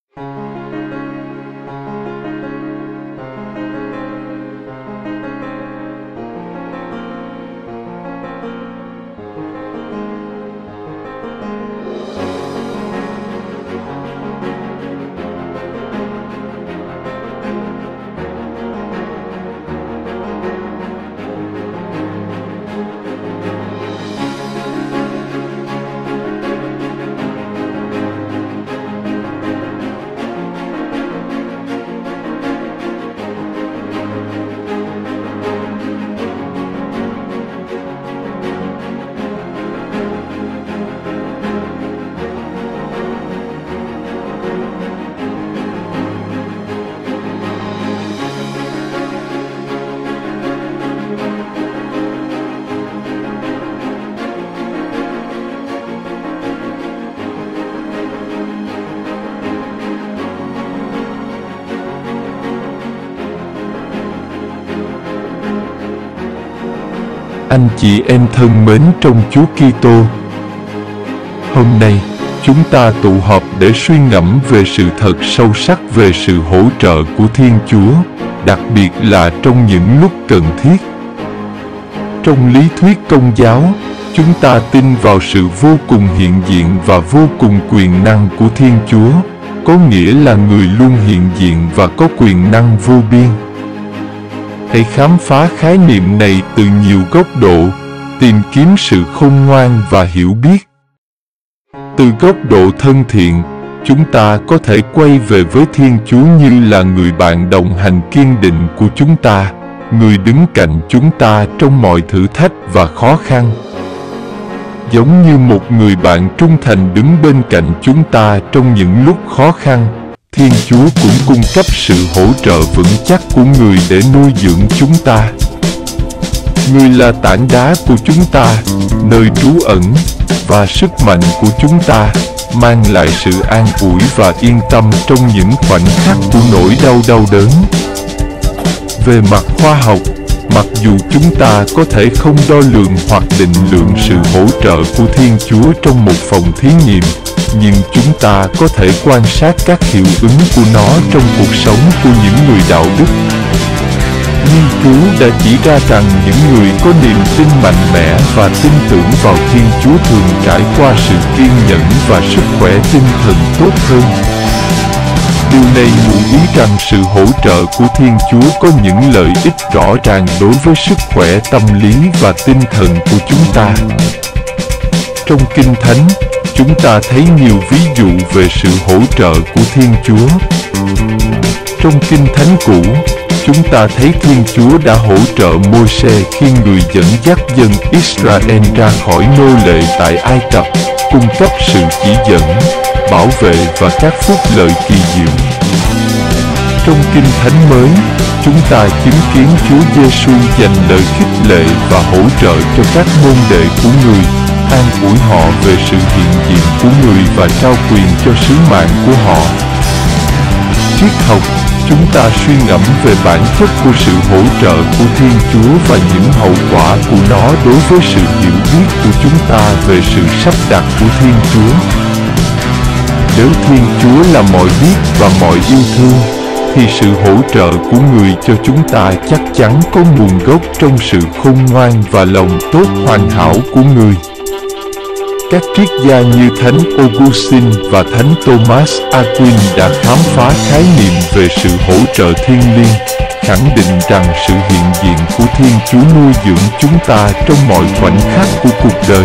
Anh chị em thân mến trong Chúa Kitô, hôm nay chúng ta tụ họp để suy ngẫm về sự thật sâu sắc về sự hỗ trợ của Thiên Chúa, đặc biệt là trong những lúc cần thiết. Trong lý thuyết Công giáo, chúng ta tin vào sự vô cùng hiện diện và vô cùng quyền năng của Thiên Chúa, có nghĩa là Người luôn hiện diện và có quyền năng vô biên. Hãy khám phá khái niệm này từ nhiều góc độ, tìm kiếm sự khôn ngoan và hiểu biết. Từ góc độ thân thiện, chúng ta có thể quay về với Thiên Chúa như là người bạn đồng hành kiên định của chúng ta, người đứng cạnh chúng ta trong mọi thử thách và khó khăn. Giống như một người bạn trung thành đứng bên cạnh chúng ta trong những lúc khó khăn, Thiên Chúa cũng cung cấp sự hỗ trợ vững chắc của Người để nuôi dưỡng chúng ta. Người là tảng đá của chúng ta, nơi trú ẩn và sức mạnh của chúng ta, mang lại sự an ủi và yên tâm trong những khoảnh khắc của nỗi đau đớn. Về mặt khoa học, mặc dù chúng ta có thể không đo lường hoặc định lượng sự hỗ trợ của Thiên Chúa trong một phòng thí nghiệm, nhưng chúng ta có thể quan sát các hiệu ứng của nó trong cuộc sống của những người đạo đức. Nghiên cứu đã chỉ ra rằng những người có niềm tin mạnh mẽ và tin tưởng vào Thiên Chúa thường trải qua sự kiên nhẫn và sức khỏe tinh thần tốt hơn. Điều này ngụ ý rằng sự hỗ trợ của Thiên Chúa có những lợi ích rõ ràng đối với sức khỏe tâm lý và tinh thần của chúng ta. Trong Kinh Thánh, chúng ta thấy nhiều ví dụ về sự hỗ trợ của Thiên Chúa. Trong Kinh Thánh Cũ, chúng ta thấy Thiên Chúa đã hỗ trợ Môi-se khi người dẫn dắt dân Israel ra khỏi nô lệ tại Ai Cập, cung cấp sự chỉ dẫn, bảo vệ và các phúc lợi kỳ diệu. Trong Kinh Thánh Mới, chúng ta chứng kiến Chúa Giêsu dành lời khích lệ và hỗ trợ cho các môn đệ của Người, an ủi họ về sự hiện diện của Người và trao quyền cho sứ mạng của họ. Triết học, chúng ta suy ngẫm về bản chất của sự hỗ trợ của Thiên Chúa và những hậu quả của nó đối với sự hiểu biết của chúng ta về sự sắp đặt của Thiên Chúa. Nếu Thiên Chúa là mọi biết và mọi yêu thương, thì sự hỗ trợ của Người cho chúng ta chắc chắn có nguồn gốc trong sự khôn ngoan và lòng tốt hoàn hảo của Người. Các triết gia như Thánh Augustine và Thánh Thomas Aquin đã khám phá khái niệm về sự hỗ trợ thiêng liêng, khẳng định rằng sự hiện diện của Thiên Chúa nuôi dưỡng chúng ta trong mọi khoảnh khắc của cuộc đời.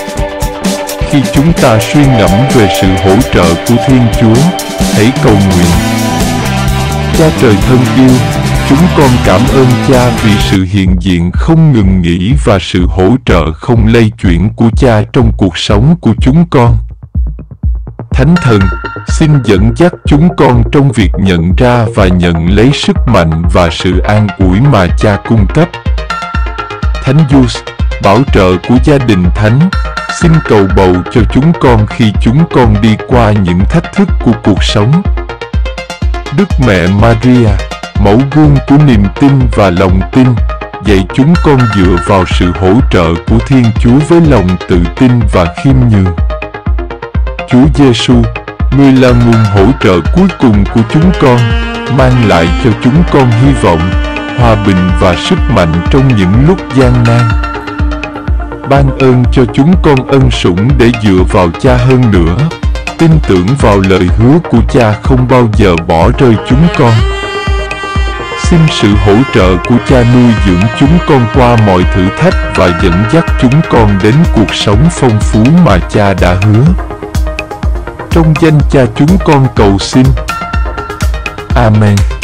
Khi chúng ta suy ngẫm về sự hỗ trợ của Thiên Chúa, hãy cầu nguyện. Cha trời thân yêu, chúng con cảm ơn Cha vì sự hiện diện không ngừng nghỉ và sự hỗ trợ không lay chuyển của Cha trong cuộc sống của chúng con. Thánh Thần, xin dẫn dắt chúng con trong việc nhận ra và nhận lấy sức mạnh và sự an ủi mà Cha cung cấp. Thánh Giuse, bảo trợ của gia đình Thánh, xin cầu bầu cho chúng con khi chúng con đi qua những thách thức của cuộc sống. Đức Mẹ Maria, mẫu gương của niềm tin và lòng tin, dạy chúng con dựa vào sự hỗ trợ của Thiên Chúa với lòng tự tin và khiêm nhường. Chúa Giêsu, Ngươi là nguồn hỗ trợ cuối cùng của chúng con, mang lại cho chúng con hy vọng, hòa bình và sức mạnh trong những lúc gian nan. Ban ơn cho chúng con ân sủng để dựa vào Cha hơn nữa, tin tưởng vào lời hứa của Cha không bao giờ bỏ rơi chúng con. Xin sự hỗ trợ của Cha nuôi dưỡng chúng con qua mọi thử thách và dẫn dắt chúng con đến cuộc sống phong phú mà Cha đã hứa. Trong danh Cha chúng con cầu xin. Amen.